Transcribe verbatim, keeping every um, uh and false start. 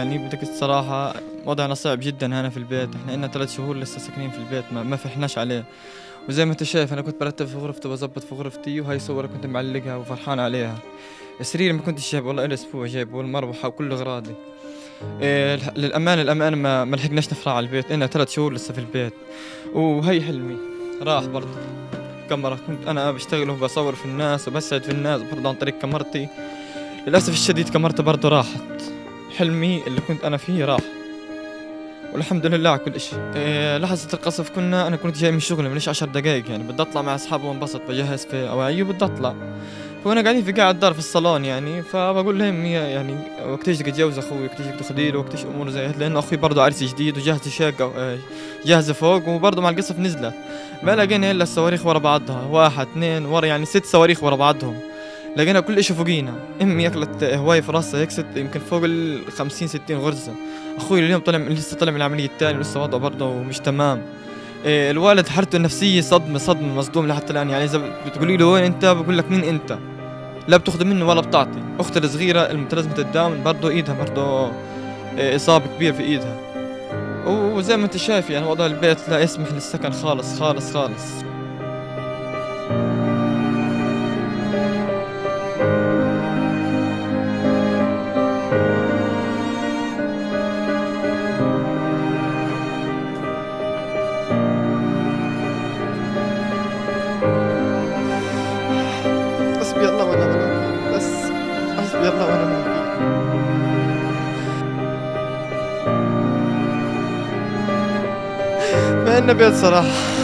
يعني بدك الصراحة وضعنا صعب جدا هنا في البيت. احنا لنا ثلاث شهور لسه ساكنين في البيت، ما, ما فرحناش عليه. وزي ما انت شايف انا كنت برتب في غرفتي وبظبط في غرفتي، وهي صورة كنت معلقها وفرحان عليها. السرير ما كنتش جايبه والله إلى اسبوع جايبه، والمروحة وكل اغراضي. إيه للأمانة الأمانة ما, ما لحقناش نفرح على البيت، لنا ثلاث شهور لسه في البيت. وهي حلمي راح برضه. كاميرا كنت انا بشتغل وبصور في الناس وبسعد في الناس برضه عن طريق كاميرتي. للأسف الشديد كاميرتي برضه راحت. حلمي اللي كنت أنا فيه راح، والحمد لله على كل شيء. إيه لحظة القصف كنا أنا كنت جاي من شغلي مليش عشر دقايق، يعني بدي أطلع مع أصحابي وانبسط، بجهز في أواعي وبدي أطلع. فأنا قاعدين في قاعد دار في الصالون يعني، فبقول لهم يعني وقتيش بدك أتجوز أخوي، وقتيش بدك تاخذي له، وقتيش أمور زي هيك، لأنه أخوي برضه عرس جديد وجهز شقة جاهزة فوق، وبرضه مع القصف نزلت. ما لقينا إلا الصواريخ ورا بعضها، واحد اثنين ورا، يعني ست صواريخ ورا بعضهم. لقينا كل اشي فوقينا. امي اكلت هواي في راسها هيك ست يمكن فوق ال خمسين ستين غرزة. اخوي اليوم طلع لسه طلع من العملية الثانية ولسه وضعه برضه مش تمام. إيه الوالد حالته النفسية صدمة صدمة مصدوم لحتى الان، يعني اذا بتقولي له وين انت بقول لك مين انت، لا بتاخذ منه ولا بتعطي. اختي الصغيرة المتلازمة الدم برضه ايدها برضه إيه اصابة كبيرة في ايدها. وزي ما انت شايف يعني وضع البيت لا يسمح للسكن خالص خالص خالص. حسبي الله ونعم الوكيل، بس حسبي الله ونعم الوكيل. ما إلنا بيت صراحة.